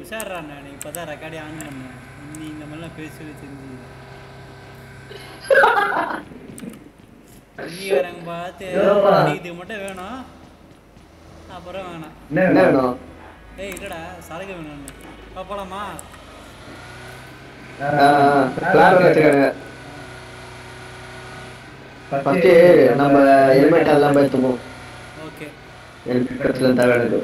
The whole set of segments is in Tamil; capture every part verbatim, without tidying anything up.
உஷாரா நான் இப்பதான் ரெக்கார்டே ஆன் பண்ணேன். நீ இந்த மாதிரிலாம் பேசுறது தெரிஞ்சு நீ வரங்க பார்த்து இதுக்கு மட்டும் வேணும். அப்புறம் வேணாம். என்ன வேணும்? ஏய் இல்லடா சரக்கு வேணும். போலாமா? பிளான் வச்சிருக்காங்க. ஃபர்ஸ்ட் நம்ம ஹெல்மெட் எல்லாம் எடுத்துப்போம். ஓகே. ஹெல்மெட்ல தான் வேணுது.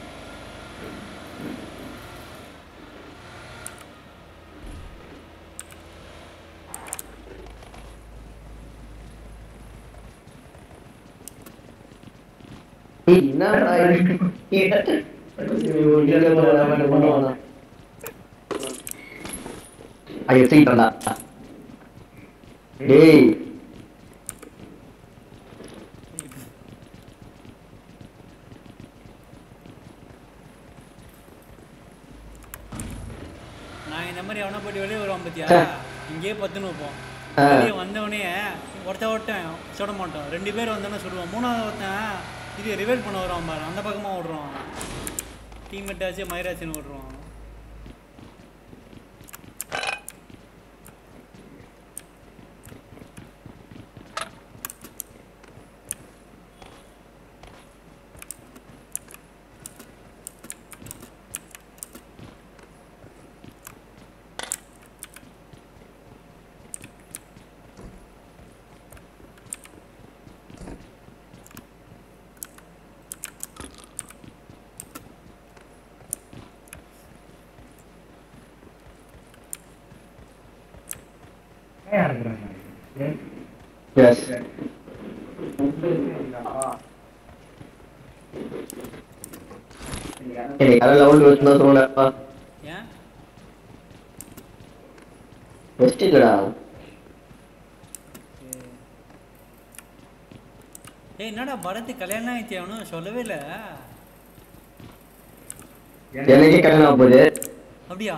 என்னடா இது? ஐயோ சீட்டடா. டேய் நான் இந்த மாதிரி எவனா போயிட்டு வெளியே வருவான் பத்தியா? இங்கேயே பத்துன்னு வைப்போம். வெளியே வந்தவனே ஒருத்த ஒருத்தன் சுட மாட்டோம். ரெண்டு பேர் வந்தோன்னே சுடுவோம். மூணாவது ஒருத்தன் இது ரிவைல் பண்ண வருவான் பாரு. அந்த பக்கமாக ஓடுறோம். டீம்மேட்டாச்சு மயிராச்சுன்னு ஓடுறோம். Yes. Ini kalau lawan dua belas tahun apa? Ya. Pasti lah. Eh, என்னடா பரத் கல்யாணம் ஆயிடுச்சு அவனும் சொல்லவே இல்லை. எனக்கு கல்யாணம் ஆக போகுது. அப்படியா?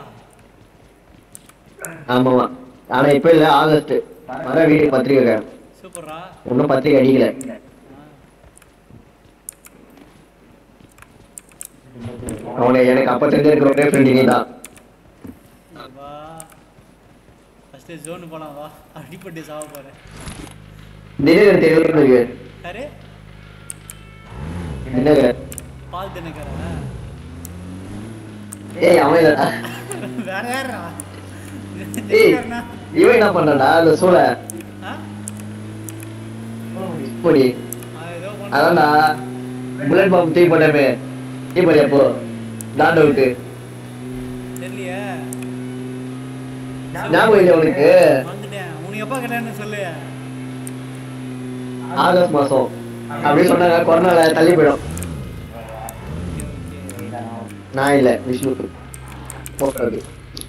ஆமாமா. ஆனா இப்ப இல்ல, ஆகஸ்ட் வர வீட்டுக்கு பத்திரிக்கை. சூப்பரா. ஒன்னும் பத்திரிக்கை அடிக்கல. அவனை எனக்கு அப்ப தெரிஞ்சிருக்கிற ஒரே ஃப்ரெண்ட் நீ தான். வா ஃபர்ஸ்ட் ஜோன் போலாம் வா. அடிப்பட்டு சாவ போறேன். திடீர்னு தெரியுது. யாரு? என்னங்க? பால் தினகரா? ஏய் அவன் இல்லடா. வேற யாரா? ஏய் இவன் என்ன பண்றடா அந்த சூளை? போடி. அதான்டா புல்லட் பாம்பு தூக்கி போட்டமே. நீ போறியா போ. டாண்ட் அவுட். தெரியலையே. ஞாபகம் இல்லை உனக்கு? வந்துட்டேன். உனக்கு எப்போ கல்யாணம் சொல்லு? ஆகஸ்ட் மாசம் அப்படி சொன்னாங்க. கொரோனால தள்ளி போயிடும். நான் இல்ல விஷ்ணு போறது.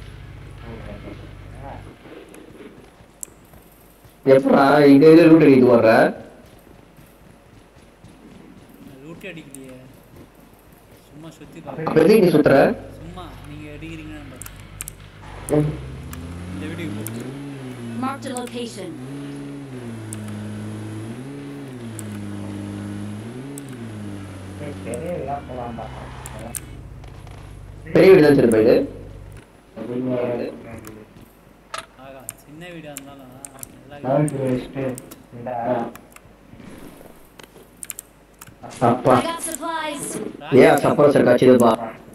எப்படா இங்க இது ரூட் அடிக்கிட்டு வர்ற? ரூட் அடிக்கலையே, சும்மா சுத்தி பாரு. அப்ப எதுக்கு நீ சுத்துற? சும்மா நீங்க அடிக்கிறீங்கன்னு இந்த வீடியோ போட்டு. Mark the location. பெரிய வீடு தான் திரும்ப இது. ஆகா சின்ன வீடா இருந்தாலும் அப்பா ஏன் சப்போஸ் காட்சிதுப்பா.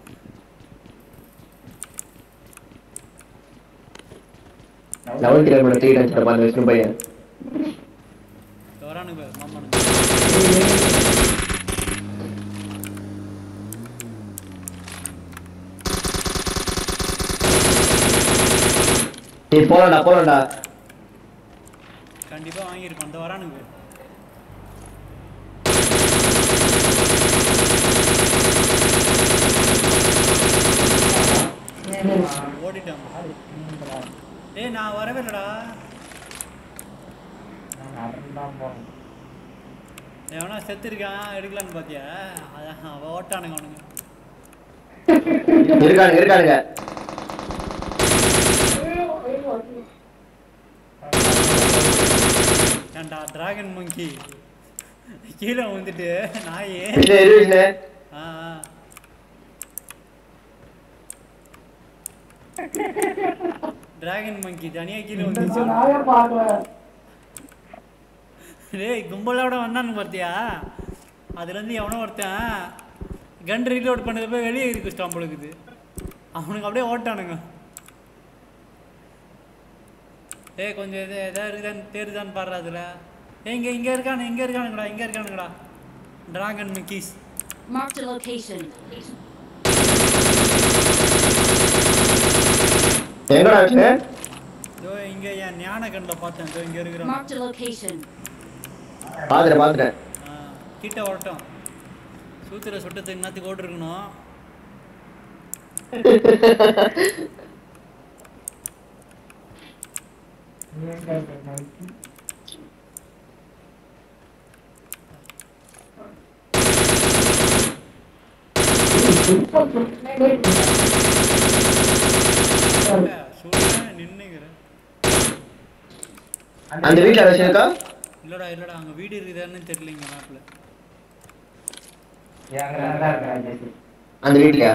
லெவல் கிலோமீட்டர் த்ரீ டைம்ஸ் அந்த விஷ்ணு பையன் வரானு பே மாமானு. நீ போலடா போலடா. கண்டிப்பா வாங்கியிருப்பான். அந்த வரானு பே. ஓடிட்டான். ஏய் நான் வரவே இல்லடா. எவனா செத்து இருக்கான் எடுக்கலான்னு பாத்தியா? அதான் ஓட்டானுங்க அவனுங்க. இருக்கானுங்க இருக்கானுங்க. ஏன்டா டிராகன் மங்கி கீழே வந்துட்டு நாயே. ஆ டிராகன் மங்கி தனியா கீழே வந்துச்சு. டேய் கும்பலோட வந்தான்னு பார்த்தியா? அதுலேருந்து எவனோ ஒருத்தன் கன் ரீலோட் பண்ணது போய் வெளியே இருக்கு ஸ்டாம்பு இருக்குது. அவனுக்கு அப்படியே ஓட்டானுங்க. ஏய் கொஞ்சம் இது எதாவது இருக்குதான்னு தெரியுதான்னு பாடுறா அதில். ஏ இங்கே இங்கே இருக்கானு இங்கே இருக்கானுங்கடா இங்கே இருக்கானுங்கடா டிராகன் மிக்கீஸ். Marked a location. எங்கடா இருக்கு? இதோ இங்கே என் ஞான கண்ணில் பார்த்தேன். இதோ இங்கே இருக்கிறான். Marked a location. பாத்துறேன் பாத்துறேன். கிட்ட ஓட்டம் சூத்திர சுட்டத்துக்கு என்னத்துக்கு ஓட்டிருக்கணும். நின்னுக்கிறேன். அந்த வீட்ல வச்சிருக்கா? இல்லடா இல்லடா அங்க வீடு இருக்குதான்னு தெரியலங்க மேப்ல. அந்த வீட்லயா?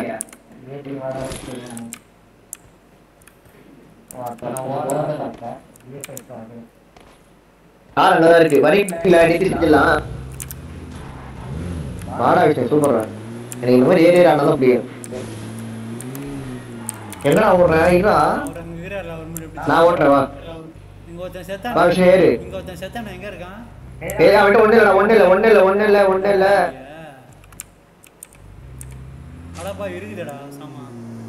கார் அங்கதான் இருக்கு. வரீங்களா? நிறுத்திக்கலாம். வாடா விஷயம் சூப்பரா. எனக்கு இந்த மாதிரி ஏரியா ஆனாதான் முடியும். என்னடா ஓடுறேன்? இல்லா நான் ஓட்டுறேன் வா. இங்க ஒருத்தன் செத்தான். வா விஷயம் ஏறு. இங்க ஒருத்தன் செத்தான். எங்க இருக்கான்? ஏய் அவன்கிட்ட ஒண்ணு இல்ல ஒண்ணு இல்ல ஒண்ணு இல்ல ஒண்ணு இல்ல ஒண்ணு இல்ல. அடப்பா இருக்குதுடா சாமா.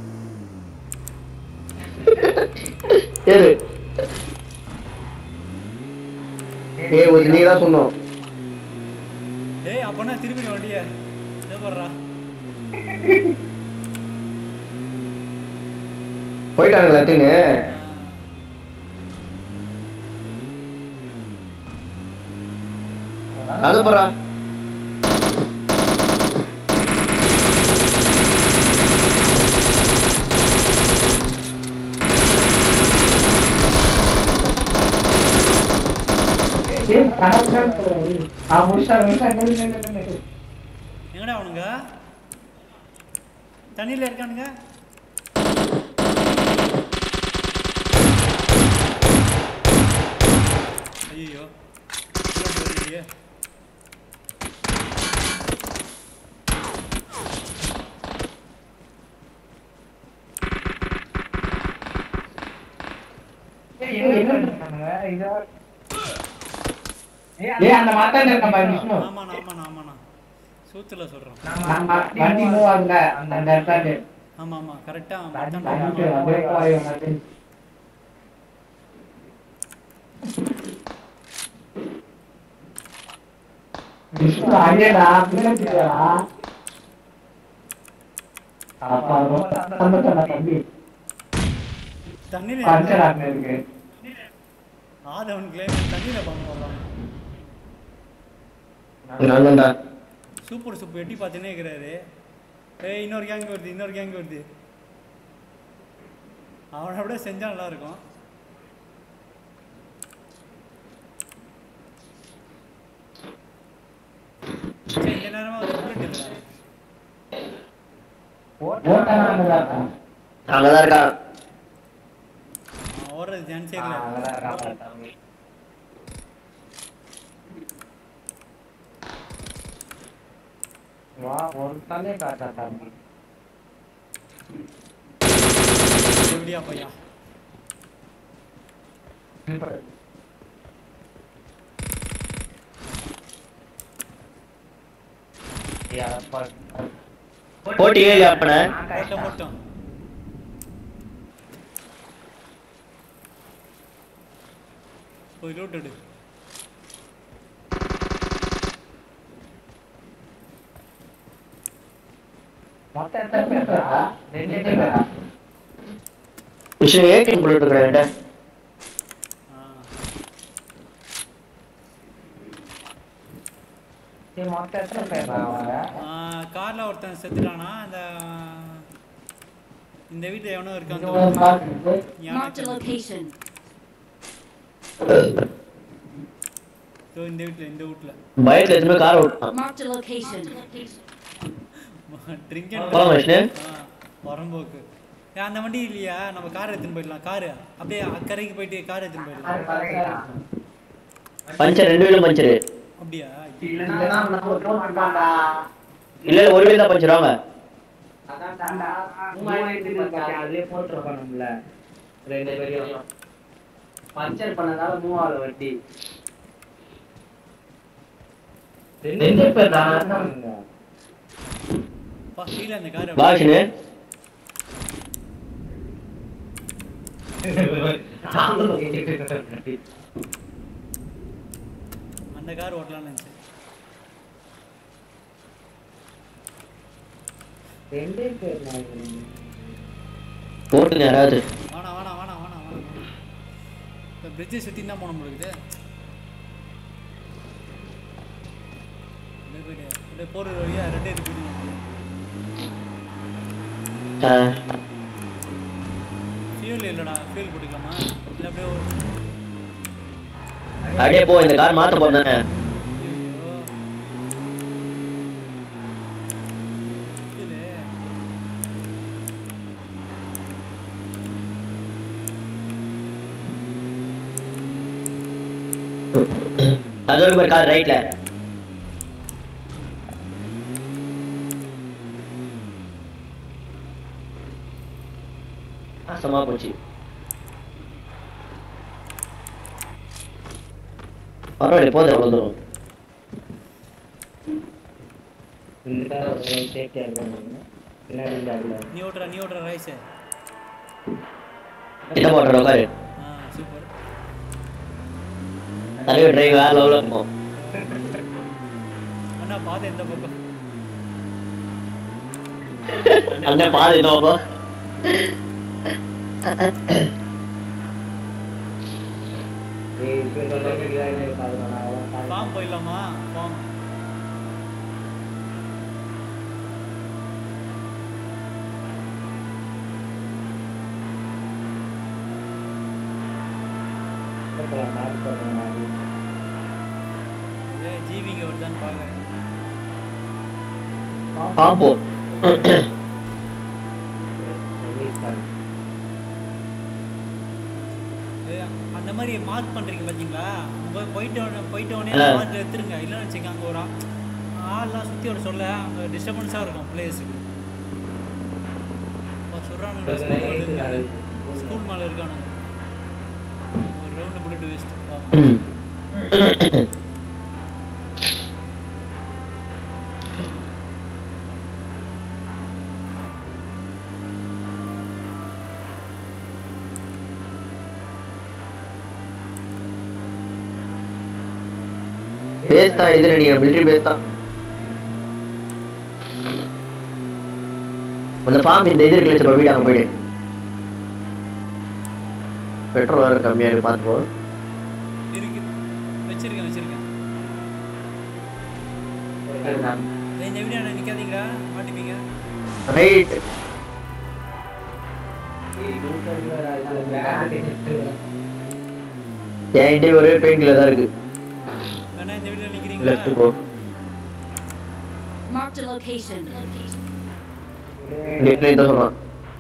ஏறு. ஏய் ஒரு நீ தான் சொன்னோம். ஏய் அப்பனா திருப்பி வண்டியே. இதோ போறா. போய்ட்டாங்களா தின்னு? அது போறா. எங்கடா அவனுங்க தண்ணியில இருக்கானுங்க? ஐயோ ஏய் அந்த மாட்டானே இருக்க பாரு விஷ்ணு. ஆமாண்ணா ஆமாண்ணா ஆமாண்ணா சூத்துல சொல்றேன். நம்ம வண்டி மூவ் ஆகுங்க அந்த அந்த இடத்துல. ஆமா ஆமா கரெக்ட்டா வண்டி அப்படியே போய் வந்து விஷ்ணு அங்கேடா பின்னாடிடா. அப்பா ரொம்ப சந்தோஷமா தம்பி. தண்ணில பஞ்சராக இருக்கு. ஆதவன் கிளைம் தண்ணில பாம்பு போடுறான். நான்டா சூப்பர் சூப்பர் எட்டி பார்த்துனே இருக்கிறாரு. ஏய் இன்னொரு கேங் வருது இன்னொரு கேங் வருது. அவனை விட செஞ்சா நல்லா இருக்கும். சரி இந்த நேரமா ஒரு புல்லட் இல்ல. ஓட்டானடா. அங்கதான் இருக்கா. ஓடுறது சான்ஸே இல்ல. அங்கதான் இருக்கா தம்பி. வா ஒரு தலே காட்டா தம்பி. எப்படியா பையா? போட்டி ஏழு அப்பன ஓட்டம் ஓட்டம். போய் லூட் எடு. மொத்த எத்தனை பேர்டா? ரெண்டு பேரா? விஷயம் ஏகேம் புல்லட் இருக்கறேன்டா. நீ மொத்த எத்தனை பேர்டா அவங்க? ஆ கார்ல ஒருத்தன் செத்துட்டானா? அந்த இந்த வீட்ல எவனோ இருக்கான். Marked a location. சோ இந்த வீட்ல இந்த வீட்ல பைக்ல எத்தனை கார் ஓட்டான். Marked a location. Drink and போலாம் விஷ்ணு. வரம்போக்கு ஏன் அந்த வண்டி இல்லையா? நம்ம கார் எடுத்துன்னு போயிடலாம். காரு அப்படியே அக்கறைக்கு போயிட்டு கார் எடுத்துன்னு போயிடலாம். பஞ்சர் ரெண்டு வீலும் பஞ்சரு. அப்படியா? இல்ல ஒரு வீல் தான் பஞ்சர் வாங்க. பஞ்சர் பண்ணதால மூவால வட்டி பா கீழே அந்த கார் பாஷனு அந்த கார் ஓட்டலாம்னு நினைச்சேன். போட்டுங்க யாராவது. வேணா வேணா வேணா வேணா வேணா இப்போ பிரிட்ஜை சுற்றி தான் போன முடியுது. அப்படியே போயிட்டு அப்படியே போகிற வழியா ரெண்டே இது போயிட்டு ஃபியூல் இல்லைடா. ஃபியூல் போட்டுக்கலாமா? இல்லை அப்படியே ஒரு அப்படியே போ. இந்த கார் மாத்த போறேன். அது ஒரு கார் ரைட்ல. ஆசமா போச்சு. பரவாயில்ல போதும் அவ்வளோ தூரம். நீ ஓட்டுற நீ ஓட்டுற ரைஸ் என்ன போட்டுற உட்காரு. ஆ சூப்பர். தலைவர் டிரைவ் வேற லெவலில் இருக்கும். அண்ணா பாதை எந்த பக்கம்? அந்த பாதை இந்த பக்கம். ஃபார்ம் போயிடலாமா? ஃபார்ம் ஜீவிங்க வருதான்னு பார்க்குறேன். பாம்போ அந்த மாதிரி மார்க் பண்ணுறீங்க பார்த்தீங்களா? போய் போயிட்டு போயிட்டோடனே மார்க் எடுத்துருங்க. இல்லைன்னு வச்சுக்க அங்கே ஒரு ஆள்லாம் சுற்றி ஒரு சொல்ல அங்கே டிஸ்டர்பன்ஸாக இருக்கும் பிளேஸுக்கு. இப்போ சொல்கிறானுங்க ஸ்கூல் மேலே இருக்கானுங்க. ஒரு ரவுண்டு புல்லட் வேஸ்ட். பேஸ் தான் இது. நீங்க மிலிட்டரி பேஸ் தான். அந்த ஃபார்ம் இந்த இது இருக்குல்ல வீடு அங்கே போயிடு. பெட்ரோல் வேறு கம்மியாக இருக்கு பார்த்துக்கோ. இருக்கு வச்சிருக்கேன் வச்சிருக்கேன். இந்த வீடியோ நிற்காதீங்களா? மாட்டிப்பீங்க. ரைட். என்கிட்ட ஒரே பெயிண்ட்ல தான் இருக்கு. வேணா இந்த வீடியோ நிற்கிறீங்களா? லெஃப்ட் போ. Marked a location. நெட்ல இத சொல்றான்.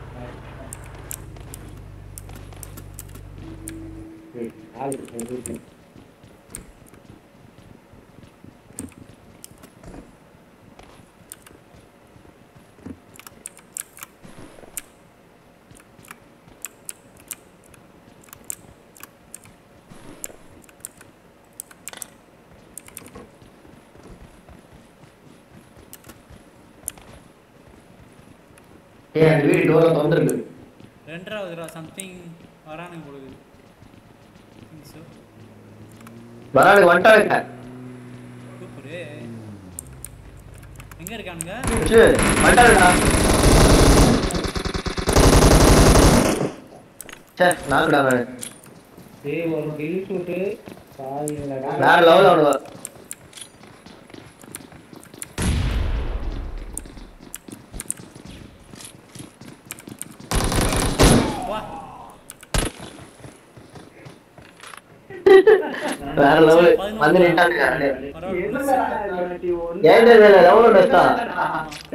ஏய் அந்த வீடு டோர் திறந்திருக்கு. ரெண்டராவதுடா சம்திங் வரானுங்க போடுது. வரானுங்க வந்துட்டானுங்க. சூப்பர். எங்க இருக்கானுங்க? சரி வந்துட்டானுடா. சே நாக்குடா நானு. ஏய் ஒரு கில் ஷூட் பாதிலடா. வேற லெவல் அவனுங்க. வேற லெவல் வந்து நின்னுட்டானுங்க. பரவாயில்லை. ஏன்டா வேற லெவல் டஸ்டா.